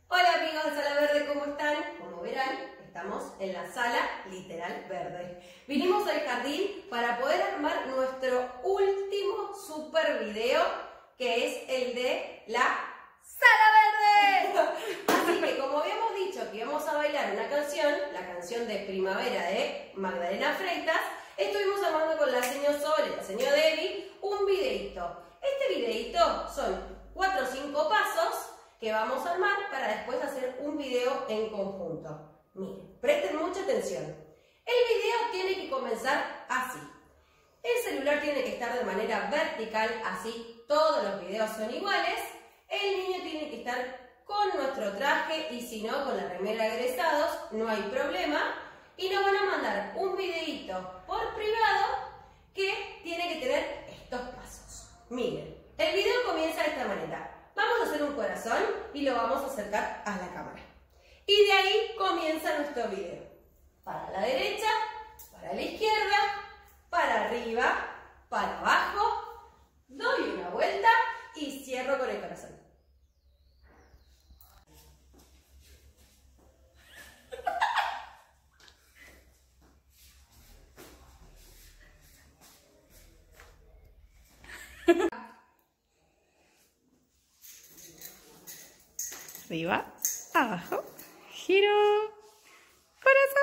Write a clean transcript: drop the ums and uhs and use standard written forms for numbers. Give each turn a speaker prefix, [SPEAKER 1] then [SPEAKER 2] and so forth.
[SPEAKER 1] Hola amigos de Sala Verde, ¿cómo están? Como verán, estamos en la Sala Literal Verde. Vinimos al jardín para poder armar nuestro último super video, que es el de la Sala Verde. Así que como habíamos dicho que íbamos a bailar una canción, la canción de Primavera de Magdalena Freitas, estuvimos armando con la señora Sol y la señora Debbie un videito. Este videito son 4 o 5 pasos que vamos a armar para después hacer un video en conjunto. Miren, presten mucha atención. El video tiene que comenzar así. El celular tiene que estar de manera vertical, así todos los videos son iguales. El niño tiene que estar con nuestro traje y si no, con la remera de egresados, no hay problema. Y nos van a mandar un videito por privado que tiene que tener estos pasos. Miren, el video comienza de esta manera. Vamos a hacer un corazón y lo vamos a acercar a la cámara. Y de ahí comienza nuestro video. Para la derecha, para la izquierda, para arriba, para abajo. Doy una vuelta y cierro con el corazón.
[SPEAKER 2] Arriba, abajo, giro, corazón.